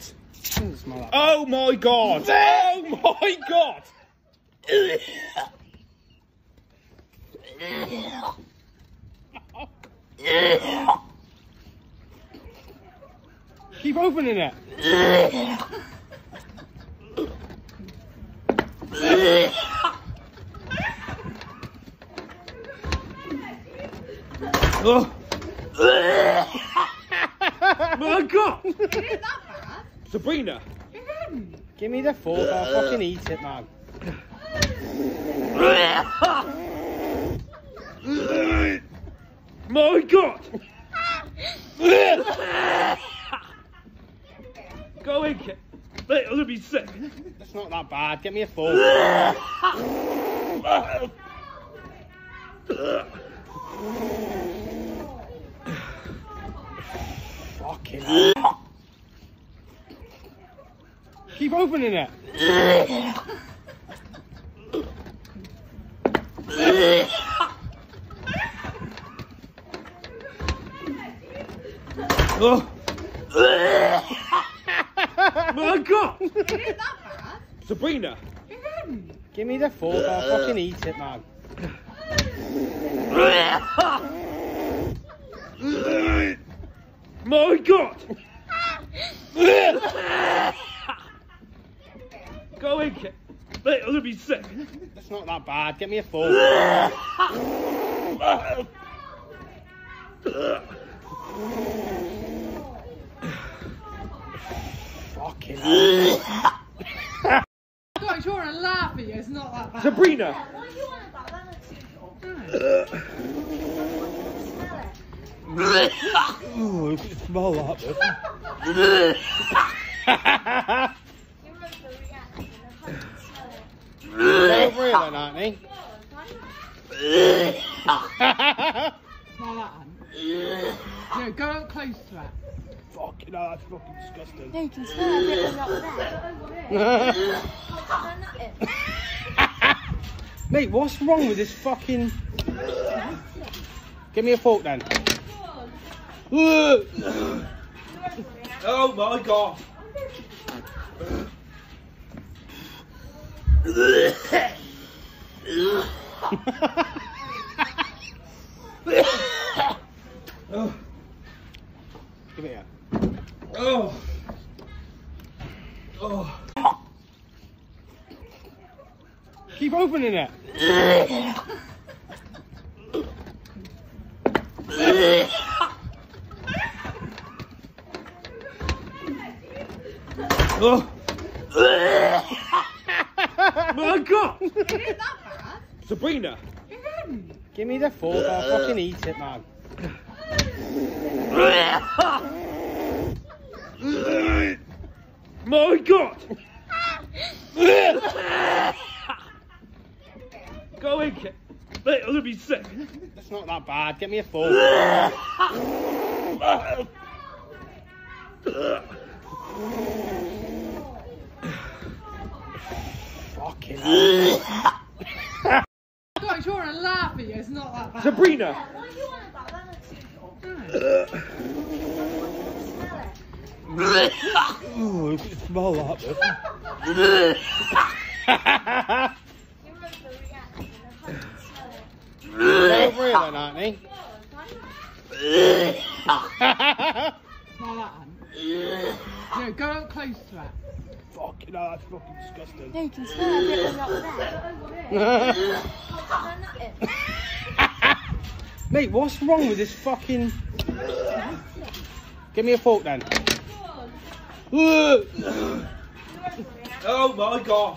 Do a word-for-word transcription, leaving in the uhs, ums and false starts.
god! Oh my god! Oh my god! Keep opening it. Oh. My god! Is it that bad? Sabrina! Give me the fork, I'll fucking eat it, man. My god! Go in, kid. Mate, I'm gonna be sick. It's not that bad, get me a fork. Fucking hell. Keep opening it. Oh. My god! Is it that bad? Sabrina! Give me the fork, I'll fucking eat it, man. My god! Go in, kid. Mate, I'm gonna be sick. It's not that bad, get me a fork. Fucking hell. Guys, you're gonna laugh at you, it's not that bad. Sabrina! What are you on about? That looks smell it. Ooh, you can smell that, bit. You won't feel reaction. They're over here then, aren't they? Smell that, Anne. No, go up close to it. Fucking hell, that's fucking disgusting. No, you can smell it a bit up there. Mate, what's wrong with this fucking... Give me a fork then. Oh my god! Oh. Give it here. Oh. Oh. Keep opening it. Oh. My god! Is it that bad? Sabrina! Give me the fork, I'll fucking eat it, man. My god! Go in, kid. Mate, I'm gonna be sick. It's not that bad, get me a fork. Fucking hell. Guys, you're gonna laugh at you, it's not that bad. Sabrina! What are you on about? That looks Ooh, you can smell that, bit. You won't feel reaction. They're over here then, aren't they? Smell that, Anne. No, go up close to it. Fucking hell, that's fucking disgusting. No, you can smell it a bit up there. Mate, what's wrong with this fucking... Give me a fork then. Oh my god!